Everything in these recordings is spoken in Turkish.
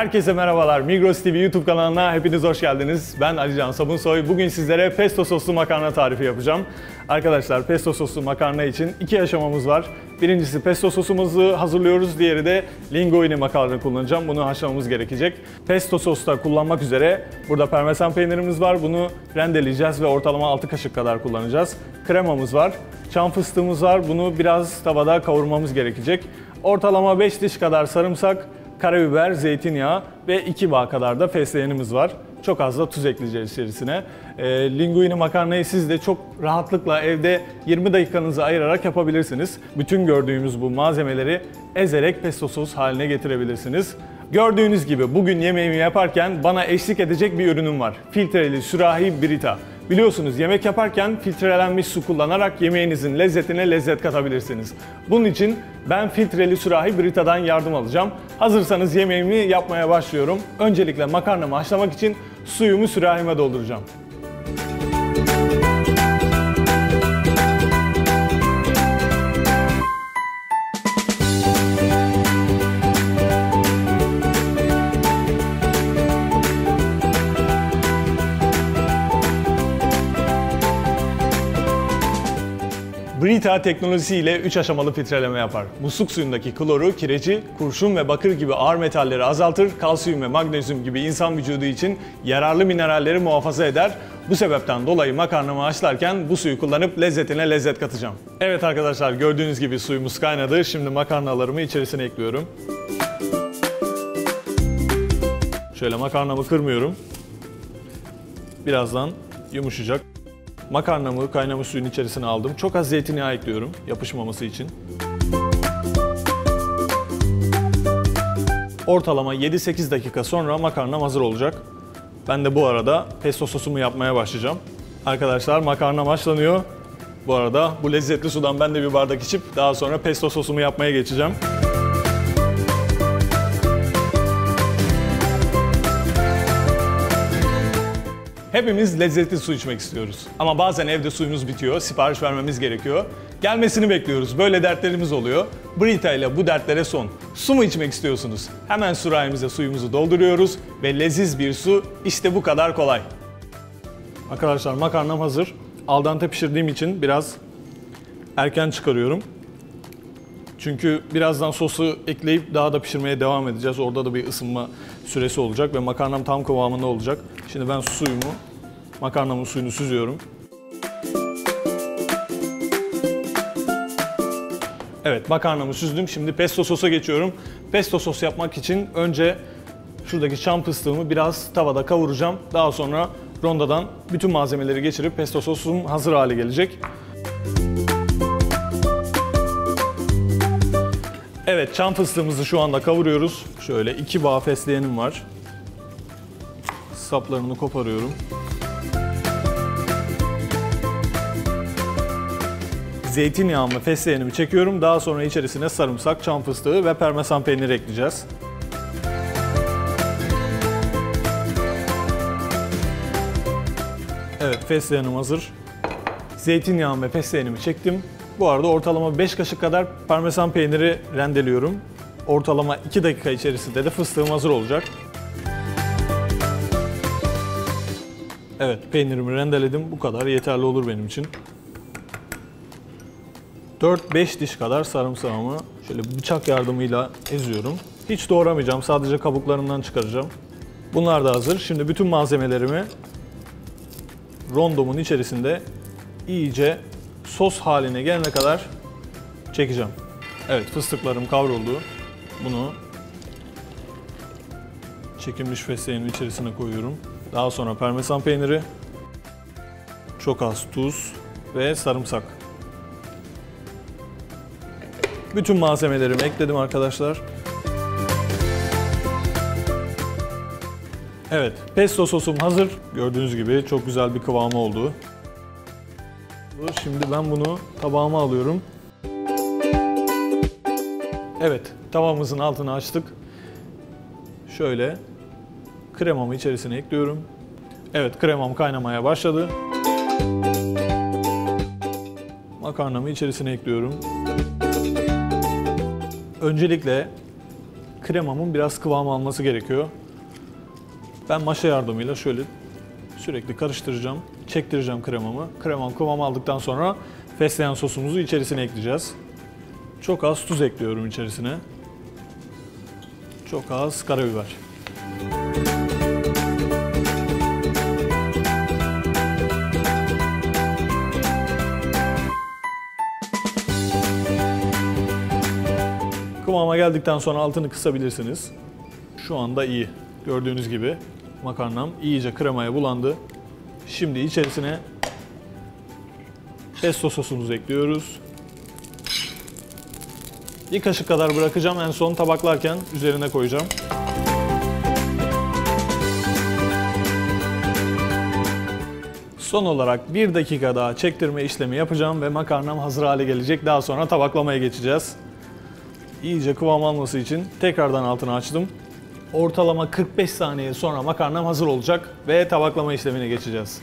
Herkese merhabalar. Migros TV YouTube kanalına hepiniz hoş geldiniz. Ben Alican Sabunsoy. Bugün sizlere pesto soslu makarna tarifi yapacağım. Arkadaşlar pesto soslu makarna için iki aşamamız var. Birincisi pesto sosumuzu hazırlıyoruz. Diğeri de linguine makarna kullanacağım. Bunu haşlamamız gerekecek. Pesto sosta kullanmak üzere burada parmesan peynirimiz var. Bunu rendeleyeceğiz ve ortalama 6 kaşık kadar kullanacağız. Kremamız var. Çam fıstığımız var. Bunu biraz tavada kavurmamız gerekecek. Ortalama 5 diş kadar sarımsak, karabiber, zeytinyağı ve 2 bağ kadar da fesleğenimiz var. Çok az da tuz ekleyeceğiz içerisine. Linguine makarnayı siz de çok rahatlıkla evde 20 dakikanızı ayırarak yapabilirsiniz. Bütün gördüğümüz bu malzemeleri ezerek pesto sos haline getirebilirsiniz. Gördüğünüz gibi bugün yemeğimi yaparken bana eşlik edecek bir ürünüm var. Filtreli sürahi Brita. Biliyorsunuz yemek yaparken filtrelenmiş su kullanarak yemeğinizin lezzetine lezzet katabilirsiniz. Bunun için ben filtreli sürahi Brita'dan yardım alacağım. Hazırsanız yemeğimi yapmaya başlıyorum. Öncelikle makarnamı haşlamak için suyumu sürahime dolduracağım. Brita teknolojisiyle 3 aşamalı filtreleme yapar. Musluk suyundaki kloru, kireci, kurşun ve bakır gibi ağır metalleri azaltır, kalsiyum ve magnezyum gibi insan vücudu için yararlı mineralleri muhafaza eder. Bu sebepten dolayı makarnamı haşlarken bu suyu kullanıp lezzetine lezzet katacağım. Evet arkadaşlar, gördüğünüz gibi suyumuz kaynadı. Şimdi makarnalarımı içerisine ekliyorum. Şöyle makarnamı kırmıyorum. Birazdan yumuşayacak. Makarnamı kaynamış suyun içerisine aldım. Çok az zeytinyağı ekliyorum yapışmaması için. Ortalama 7-8 dakika sonra makarnam hazır olacak. Ben de bu arada pesto sosumu yapmaya başlayacağım. Arkadaşlar makarnam haşlanıyor. Bu arada bu lezzetli sudan ben de bir bardak içip daha sonra pesto sosumu yapmaya geçeceğim. Hepimiz lezzetli su içmek istiyoruz. Ama bazen evde suyumuz bitiyor, sipariş vermemiz gerekiyor. Gelmesini bekliyoruz, böyle dertlerimiz oluyor. Brita ile bu dertlere son. Su mu içmek istiyorsunuz? Hemen sürahimize suyumuzu dolduruyoruz ve leziz bir su, işte bu kadar kolay. Arkadaşlar makarnam hazır. Al dente pişirdiğim için biraz erken çıkarıyorum. Çünkü birazdan sosu ekleyip daha da pişirmeye devam edeceğiz. Orada da bir ısınma süresi olacak ve makarnam tam kıvamında olacak. Şimdi ben makarnamın suyunu süzüyorum. Evet, makarnamı süzdüm. Şimdi pesto sosa geçiyorum. Pesto sos yapmak için önce şuradaki çam fıstığımı biraz tavada kavuracağım. Daha sonra rondodan bütün malzemeleri geçirip pesto sosum hazır hale gelecek. Evet, çam fıstığımızı şu anda kavuruyoruz. Şöyle 2 bağ fesleğenim var. Saplarını koparıyorum. Zeytinyağımı, fesleğenimi çekiyorum. Daha sonra içerisine sarımsak, çam fıstığı ve parmesan peyniri ekleyeceğiz. Evet, fesleğenim hazır. Zeytinyağımı ve fesleğenimi çektim. Bu arada ortalama 5 kaşık kadar parmesan peyniri rendeliyorum. Ortalama 2 dakika içerisinde de fıstığım hazır olacak. Evet, peynirimi rendeledim. Bu kadar yeterli olur benim için. 4-5 diş kadar sarımsağımı şöyle bıçak yardımıyla eziyorum. Hiç doğramayacağım, sadece kabuklarından çıkaracağım. Bunlar da hazır. Şimdi bütün malzemelerimi rondomun içerisinde iyice sos haline gelene kadar çekeceğim. Evet, fıstıklarım kavruldu. Bunu çekilmiş fesleğenin içerisine koyuyorum. Daha sonra parmesan peyniri, çok az tuz ve sarımsak. Bütün malzemelerimi ekledim arkadaşlar. Evet, pesto sosum hazır. Gördüğünüz gibi çok güzel bir kıvamı oldu. Şimdi ben bunu tabağıma alıyorum. Evet, tavamızın altını açtık. Şöyle kremamı içerisine ekliyorum. Evet, kremam kaynamaya başladı. Makarnamı içerisine ekliyorum. Öncelikle kremamın biraz kıvam alması gerekiyor. Ben maşa yardımıyla şöyle sürekli karıştıracağım, çektireceğim kremamı. Kremam kıvam aldıktan sonra fesleğen sosumuzu içerisine ekleyeceğiz. Çok az tuz ekliyorum içerisine. Çok az karabiber. Kıvama geldikten sonra altını kısabilirsiniz. Şu anda iyi. Gördüğünüz gibi makarnam iyice kremaya bulandı. Şimdi içerisine pesto sosumuzu ekliyoruz. Bir kaşık kadar bırakacağım. En son tabaklarken üzerine koyacağım. Son olarak 1 dakika daha çektirme işlemi yapacağım ve makarnam hazır hale gelecek. Daha sonra tabaklamaya geçeceğiz. İyice kıvam alması için tekrardan altını açtım. Ortalama 45 saniye sonra makarnam hazır olacak ve tabaklama işlemine geçeceğiz.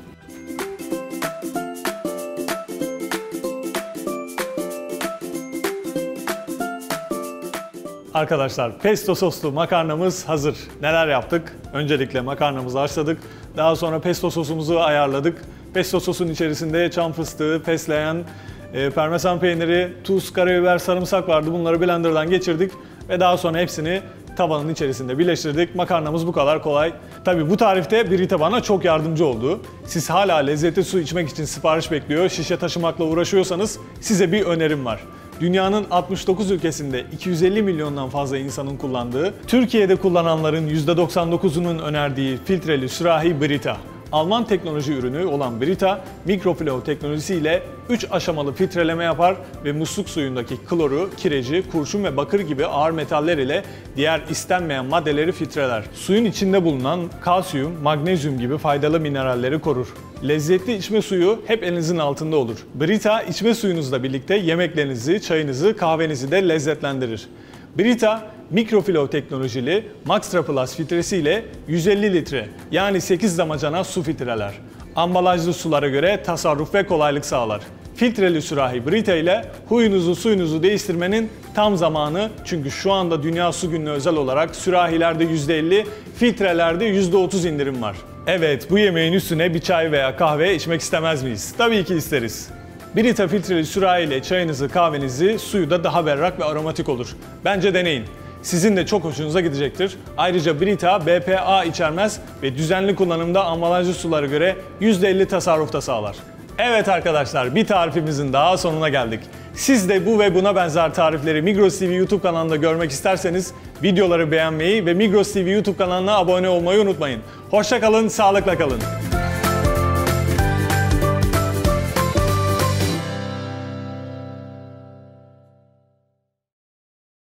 Arkadaşlar, pesto soslu makarnamız hazır. Neler yaptık? Öncelikle makarnamızı haşladık. Daha sonra pesto sosumuzu ayarladık. Pesto sosun içerisinde çam fıstığı, fesleğen, parmesan peyniri, tuz, karabiber, sarımsak vardı. Bunları blenderdan geçirdik ve daha sonra hepsini tavanın içerisinde birleştirdik. Makarnamız bu kadar kolay. Tabii bu tarifte Brita bana çok yardımcı oldu. Siz hala lezzetli su içmek için sipariş bekliyor, şişe taşımakla uğraşıyorsanız size bir önerim var. Dünyanın 69 ülkesinde 250 milyondan fazla insanın kullandığı, Türkiye'de kullananların %99'unun önerdiği filtreli sürahi Brita. Alman teknoloji ürünü olan Brita, mikroflow teknolojisiyle 3 aşamalı filtreleme yapar ve musluk suyundaki kloru, kireci, kurşun ve bakır gibi ağır metaller ile diğer istenmeyen maddeleri filtreler. Suyun içinde bulunan kalsiyum, magnezyum gibi faydalı mineralleri korur. Lezzetli içme suyu hep elinizin altında olur. Brita, içme suyunuzla birlikte yemeklerinizi, çayınızı, kahvenizi de lezzetlendirir. Brita, mikroflow teknolojili Maxtra Plus filtresi ile 150 litre yani 8 damacana su filtreler. Ambalajlı sulara göre tasarruf ve kolaylık sağlar. Filtreli sürahi Brita ile huyunuzu suyunuzu değiştirmenin tam zamanı, çünkü şu anda Dünya Su Günü'ne özel olarak sürahilerde %50, filtrelerde %30 indirim var. Evet, bu yemeğin üstüne bir çay veya kahve içmek istemez miyiz? Tabii ki isteriz. Brita filtreli sürahi ile çayınızı, kahvenizi, suyu da daha berrak ve aromatik olur. Bence deneyin. Sizin de çok hoşunuza gidecektir. Ayrıca Brita BPA içermez ve düzenli kullanımda ambalajlı sulara göre %50 tasarruf da sağlar. Evet arkadaşlar, bir tarifimizin daha sonuna geldik. Siz de bu ve buna benzer tarifleri Migros TV YouTube kanalında görmek isterseniz videoları beğenmeyi ve Migros TV YouTube kanalına abone olmayı unutmayın. Hoşça kalın, sağlıkla kalın.